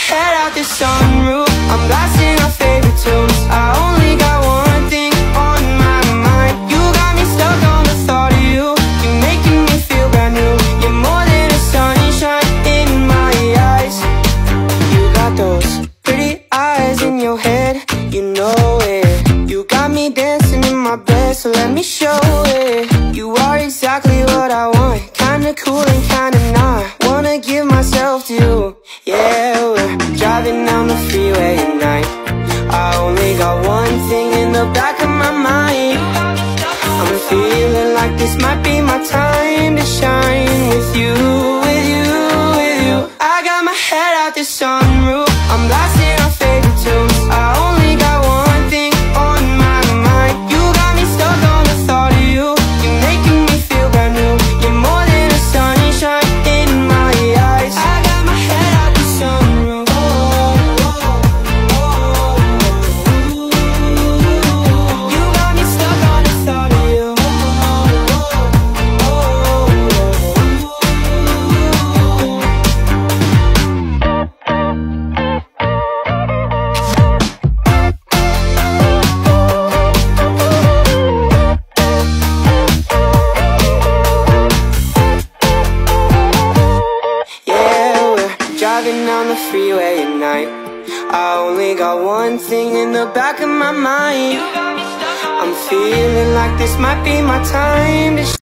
head out the sunroof, I'm blasting our favorite tunes. I only got one thing on my mind. You got me stuck on the thought of you. You're making me feel brand new. You're more than a sunshine in my eyes. You got those pretty eyes in your head, you know it. You got me dancing in my bed, so let me show it. You are exactly what I want, kinda cool and kinda not. Wanna give myself to you. Yeah, we're driving down the freeway at night. I only got one thing in the back of my mind. I'm feeling like this might be my time to shine. With you, with you, with you. I got my head out the sunroof, I'm blasting our favorite tunes. I only got one thing on my mind. You got me stuck on the thought of you. You're making me feel brand new. You're more than a sunshine in my eyes. I got my head out the sunroof. You got me stuck on the thought of you. Driving down the freeway at night. I only got one thing in the back of my mind. I'm feeling like this might be my time to